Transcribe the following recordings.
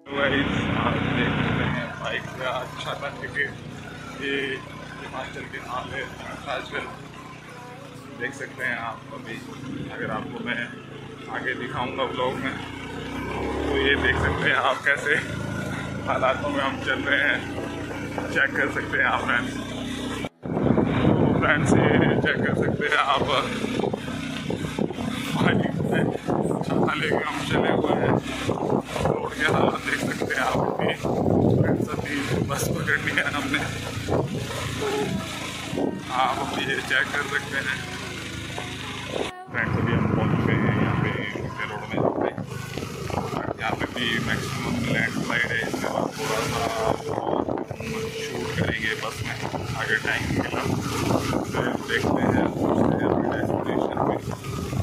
आप देख सकते हैं बाइक पे अच्छा था कि ये हिमाचल के नाले आजकल देख सकते हैं आप। अभी अगर आपको मैं आगे दिखाऊंगा ब्लॉग में तो ये देख सकते हैं आप कैसे हालातों में हम चल रहे हैं। चेक कर सकते हैं आप फ्रेंड्स ये चेक कर सकते हैं आप छाता लेके हम चले हुए हैं। रोड के हालात देख सकते हैं आप भी। फ्रेंड्स अभी बस पकड़नी है हमने तो आप अभी ये चेक कर सकते हैं। फ्रेंड्स अभी हम पहुंच गए हैं यहाँ पे रोड में। यहाँ पे भी मैक्सिमम लैंडस्लाइड है। इसके बाद थोड़ा सा शूट करेंगे बस में आगे टाइम मिला फिर देखते हैं डेस्टिनेशन पे।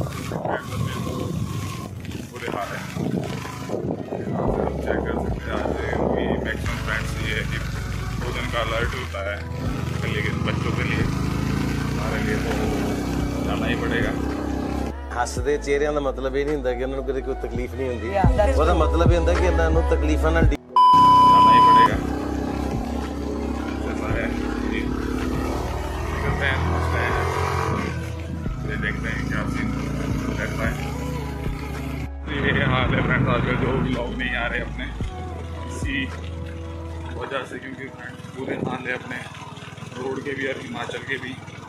बुरे हाल है चेक कर सकते हैं। आज भी मैक्सिमम फ्रेंड्स ये है कि 2 दिन का अलर्ट होता है लेकिन बच्चों के लिए हमारे लिए तो जाना ही पड़ेगा। हसदे चेहरिਆਂ ਦਾ ਮਤਲਬ ਇਹ ਨਹੀਂ ਹੁੰਦਾ ਕਿ ਉਹਨਾਂ ਨੂੰ ਕਦੇ ਕੋਈ ਤਕਲੀਫ ਨਹੀਂ ਹੁੰਦੀ। ਉਹਦਾ ਮਤਲਬ ਇਹ ਹੁੰਦਾ ਕਿ ਇਹਨਾਂ ਨੂੰ ਤਕਲੀਫਾਂ ਨਾਲ जाना ही पड़ेगा। ऐसा है जी निकलते हैं पहुँचते हैं ये देखते हैं क्या सीन रहता है। ये हाल है फ्रेंड्स आजकल जो ब्लॉग नहीं आ रहे अपने इसी वजह से क्योंकि पूरे हाल है अपने रोड के भी और हिमाचल के भी।